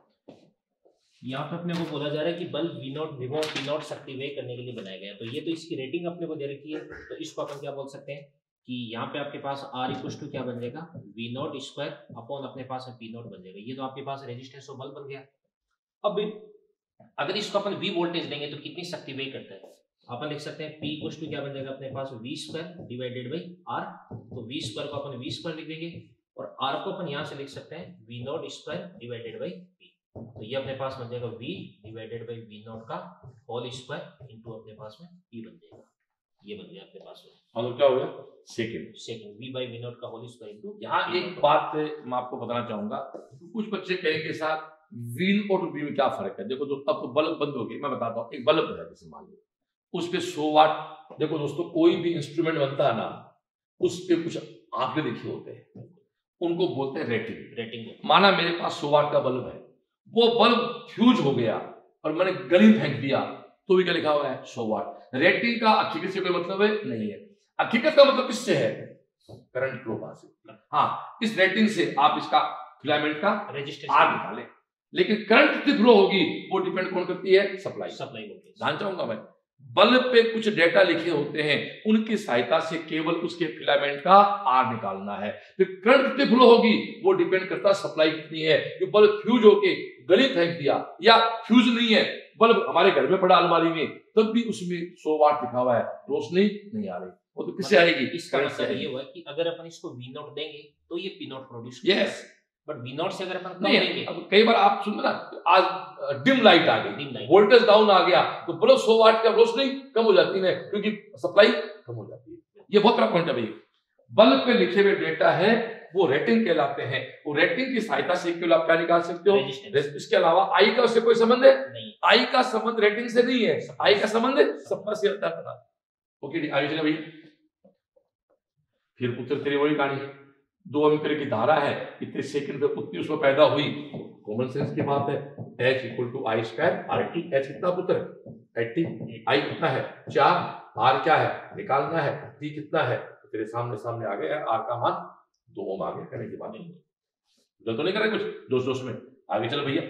यहाँ पे अपने को बोला जा रहा है कि बल्ब वी नॉट विवो वी नॉट शक्ति वे करने के लिए बनाया गया है। तो ये तो इसकी रेटिंग अपने को दे रखी है, तो इसको अपन क्या बोल सकते हैं कि यहाँ पे आपके पास आर इक्वल टू क्या बन जाएगा, वी नॉट स्क्वायर अपॉन अपने पास पी नॉट बन जाएगा। ये तो आपके पास रेजिस्टेंस ऑफ बल्ब बन गया। अब अगर इसको अपन वी वोल्टेज देंगे तो कितनी शक्ति वे करता है, अपन लिख सकते हैं पी इक्वल टू क्या बन जाएगा अपने पास V square divided by R. तो वी स्क्वायर को अपन वी स्क्वायर लिख देंगे और आर को अपन यहाँ से लिख सकते हैं V naught square divided by P. तो ये अपने पास बन जाएगा v divided by V naught का होल स्क्वायर इनटू अपने पास में p बन जाएगा। ये बन गया अपने पास में, और क्या हो गया second second v by V naught का होल स्क्वायर इनटू। यहाँ एक बात मैं आपको बताना चाहूंगा, कुछ बच्चे कहेंगे साथ वीन और वी में क्या फर्क है। देखो दोस्तों, अब तो बल्ब बंद हो गई, मैं बताता हूँ। एक बल्ब है जैसे मान लो उस पे सौ वाट, देखो दोस्तों कोई भी इंस्ट्रूमेंट बनता है ना, उस पे कुछ आंकड़े लिखे होते हैं, उनको बोलते हैं रेटिंग। रेटिंग माना मेरे पास सौ वाट का बल्ब है, वो बल्ब फ्यूज हो गया और मैंने गली फेंक दिया, तो भी क्या लिखा हुआ है सौ वाट। रेटिंग का हकीकत से कोई मतलब है नहीं है। हकीकत का मतलब किससे है, करंट फ्लो का से। हाँ, इस रेटिंग से आप इसका फिलामेंट का रेजिस्टेंस आर निकालें, लेकिन करंट कितनी फ्लो होगी वो डिपेंड कौन करती है, सप्लाई। Supply voltage. ध्यान चाहूंगा मैं, बल्ब पे कुछ डेटा लिखे होते हैं, उनकी सहायता से केवल उसके फिलामेंट का आर निकालना है। फिर करंट कितनी फ्लो होगी वो डिपेंड करता है सप्लाई कितनी है। जो बल्ब फ्यूज होके गली फेंक दिया, या फ्यूज नहीं है बल्ब हमारे घर में पड़ा अलमारी में, तब भी उसमें सौ वाट लिखा हुआ है, रोशनी नहीं आ रही, वो तो किससे आएगी, इसका मतलब ये हुआ कि अगर अपन इसको वी नॉट देंगे तो ये P naught produce yes. But V naught से अगर अपन कम नहीं, देंगे, अब कई बार आप सुन ना, आज डिम लाइट आ Dim गई, light। वोल्टेज डाउन आ गया, तो बल्ब सौ वाट का रोशनी कम हो जाती है, क्योंकि सप्लाई कम हो जाती है। ये बहुत बड़ा पॉइंट है भाई। बल्ब पे लिखे हुए डेटा है वो रेटिंग कहलाते हैं। वो रेटिंग की सहायता से केवल आप क्या निकाल सकते हो, रेजिस्टेंस। इसके अलावा आई का उससे कोई संबंध है नहीं, आई का संबंध रेटिंग से नहीं है, आई का संबंध सप्लाई से होता है। ओके, आगे चले भैया। फिर पुत्र तेरी वही कहानी है, दो एम्पीयर की धारा है, इतने सेकंड पे उतनी उसमें पैदा हुई, कॉमन सेंस की बात है। H equal to I square R T. H कितना पुत्र, एट्टी, आई कितना है चार, आर क्या है निकालना है, टी कितना है, तो तेरे सामने सामने आ गया, आर का मान दो ओम आ गया। करने की बात नहीं, गलत तो नहीं करे कुछ दोस्त दोस्त में। आगे चलो भैया,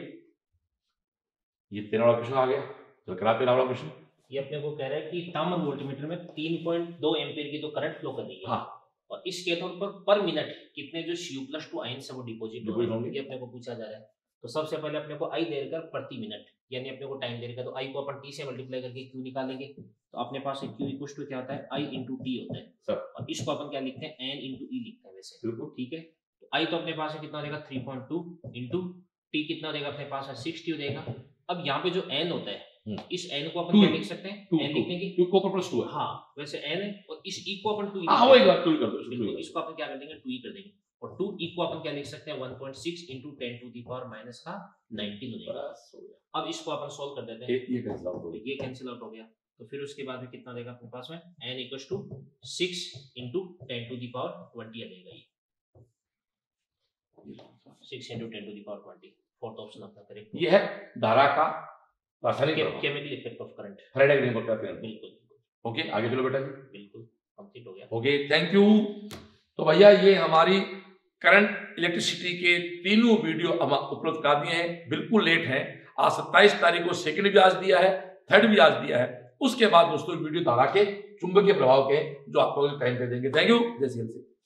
ये तेरह वाला क्वेश्चन आ गया, तो करा तेरह वाला क्वेश्चन। ये अपने को कह रहा है कि ताम्र वोल्टमीटर में तीन पॉइंट दो एम्पीयर की तो करंट फ्लो कर रही है। हाँ, और इसके तौर पर पर मिनट कितने जो C U plus two ion से वो डिपॉजिट हो रहे हैं, ये अपने को पूछा जा रहा है। तो सबसे पहले अपने को आई देकर प्रति मिनट, यानी अपने को टाइम देकर, तो आई को अपन टी से मल्टीप्लाई करके क्यू निकालेंगे, तो अपने पास क्यू इक्वल टू क्या होता है, आई इंटू टी होता है सर। और इसको अपन क्या लिखते हैं, एन इंटू ई लिखते हैं वैसे, ठीक है। तो आई तो अपने पास है कितना देगा three point two into T कितना देगा अपने पास है सिक्सटी देगा। अब यहाँ पे जो एन होता है, इस एन को अपन क्या लिख सकते हैं, एन लिखने की, टू को प्लस टू है। हाँ, वैसे एन है, और इस ई को अपन टू हाँ, वही बात, टू कर दो, बिल्कुल, इसको अपन क्या कर देंगे, टू ई कर देंगे। और टू ई को अपन क्या लिख सकते हैं, one point six into ten to the power minus का नाइनटीन हो जाएगा। अब इसको अपन सोल्व कर देते हैं, ये कैंसिल आउट हो गया, ये कैंसिल आउट हो गया। तो फिर उसके बाद में कितना देगा अपने पास में, N equal to six into ten to the power twenty आ जाएगा। ये six into ten to the power twenty, fourth option अपना करेक्ट। ये है धारा का रासायनिक chemical effect of current, Faraday के नंबर का। बिल्कुल ओके, आगे चलो बेटा जी। बिल्कुल कंप्लीट हो गया। Okay, thank you. तो भैया ये हमारी करंट इलेक्ट्रिसिटी के तीनों वीडियो हम उपलब्ध करा दिए हैं, बिल्कुल लेट हैं। आज सत्ताईस तारीख को सेकंड भी आज दिया है, थर्ड भी आज दिया है। उसके बाद दोस्तों वीडियो धारा के चुंबकीय प्रभाव के जो आपको टाइम पे देंगे। थैंक यू, जय श्री राम।